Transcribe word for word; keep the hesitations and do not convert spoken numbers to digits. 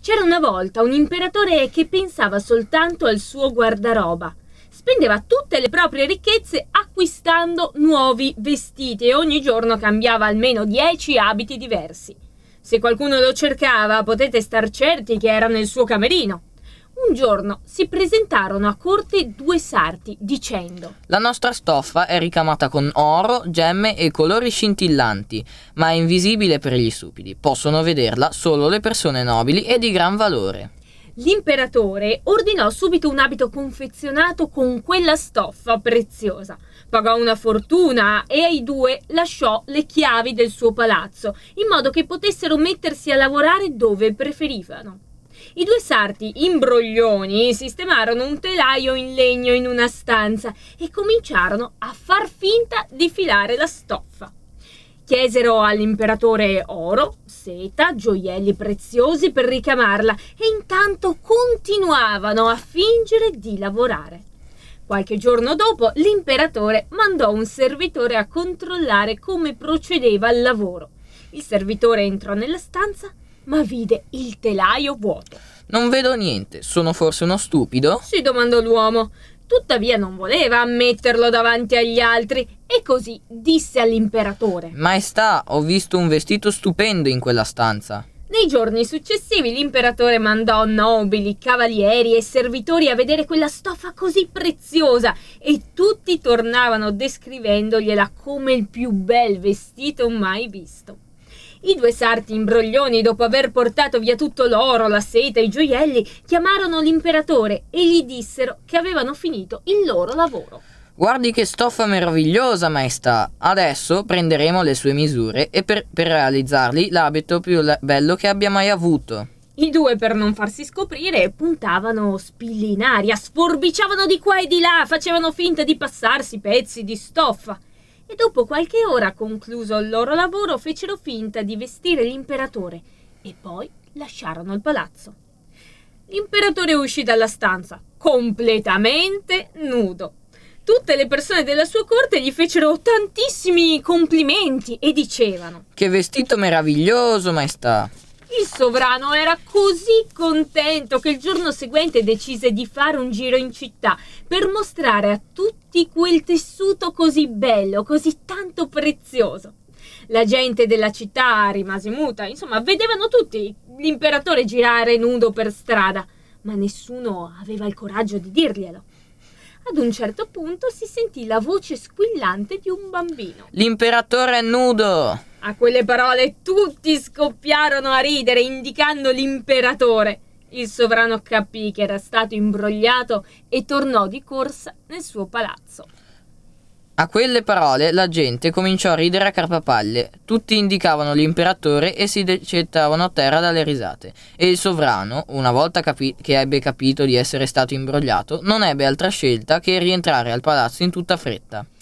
C'era una volta un imperatore che pensava soltanto al suo guardaroba. Spendeva tutte le proprie ricchezze acquistando nuovi vestiti e ogni giorno cambiava almeno dieci abiti diversi. Se qualcuno lo cercava, potete star certi che era nel suo camerino. Un giorno si presentarono a corte due sarti dicendo: La nostra stoffa è ricamata con oro, gemme e colori scintillanti, ma è invisibile per gli stupidi. Possono vederla solo le persone nobili e di gran valore. L'imperatore ordinò subito un abito confezionato con quella stoffa preziosa. Pagò una fortuna e ai due lasciò le chiavi del suo palazzo, in modo che potessero mettersi a lavorare dove preferivano. I due sarti imbroglioni sistemarono un telaio in legno in una stanza e cominciarono a far finta di filare la stoffa. Chiesero all'imperatore oro, seta, gioielli preziosi per ricamarla e intanto continuavano a fingere di lavorare. Qualche giorno dopo l'imperatore mandò un servitore a controllare come procedeva il lavoro. Il servitore entrò nella stanza ma vide il telaio vuoto. Non vedo niente, sono forse uno stupido? Si domandò l'uomo. Tuttavia non voleva ammetterlo davanti agli altri e così disse all'imperatore: Maestà, ho visto un vestito stupendo in quella stanza. Nei giorni successivi l'imperatore mandò nobili, cavalieri e servitori a vedere quella stoffa così preziosa e tutti tornavano descrivendogliela come il più bel vestito mai visto. I due sarti imbroglioni, dopo aver portato via tutto l'oro, la seta e i gioielli, chiamarono l'imperatore e gli dissero che avevano finito il loro lavoro. Guardi che stoffa meravigliosa, maestà. Adesso prenderemo le sue misure e per, per realizzarli l'abito più bello che abbia mai avuto. I due, per non farsi scoprire, puntavano spilli in aria, sforbiciavano di qua e di là, facevano finta di passarsi pezzi di stoffa. E dopo qualche ora, concluso il loro lavoro, fecero finta di vestire l'imperatore e poi lasciarono il palazzo. L'imperatore uscì dalla stanza, completamente nudo. Tutte le persone della sua corte gli fecero tantissimi complimenti e dicevano: Che vestito meraviglioso, maestà! Il sovrano era così contento che il giorno seguente decise di fare un giro in città per mostrare a tutti quel tessuto così bello, così tanto prezioso. La gente della città rimase muta, insomma, vedevano tutti l'imperatore girare nudo per strada, ma nessuno aveva il coraggio di dirglielo. Ad un certo punto si sentì la voce squillante di un bambino. L'imperatore è nudo! A quelle parole tutti scoppiarono a ridere, indicando l'imperatore. Il sovrano capì che era stato imbrogliato e tornò di corsa nel suo palazzo. A quelle parole la gente cominciò a ridere a carpapalle. Tutti indicavano l'imperatore e si gettavano a terra dalle risate. E il sovrano, una volta capi- che ebbe capito di essere stato imbrogliato, non ebbe altra scelta che rientrare al palazzo in tutta fretta.